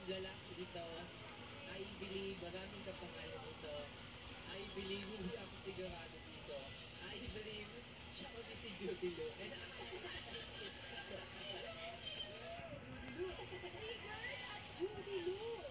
lalaki dito. I believe maraming kapangalan dito. I believe hindi ako sigurado dito. I believe siya ko si Judy Lu. And Si Judy Lu! Regan at Judy Lu!